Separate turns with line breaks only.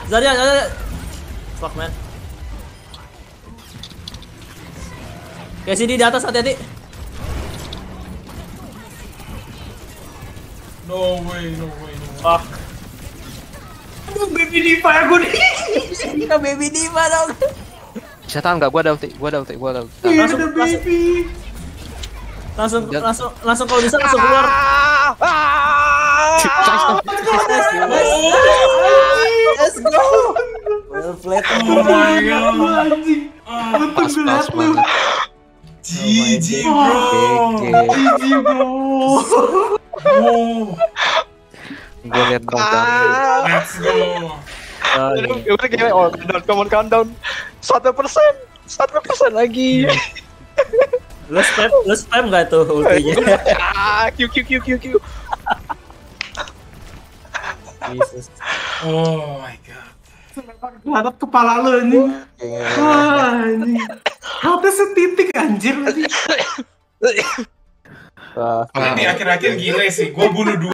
Zarya. Fuck man. Casey di atas, hati-hati.
No way.
Fuck.
Aduh, baby diva aku nih.
Kita baby diva dong.
Bisa tahan nggak? Gua ada ulti.
Langsung baby.
Langsung kalau bisa langsung keluar. Let's go. Well played.
Oh my god, anjing.
Pas
lu. GG bro.
Gue liat dong.
Let's go.
Udah gini, countdown. 1% lagi.
Lu spam nggak tuh ultinya?
Q.
Jesus.
Oh my god. Kelihatan kepala lu ini. Wah, ini. Hatnya setitik anjir. Ini akhir-akhir gile sih. Gua bunuh 2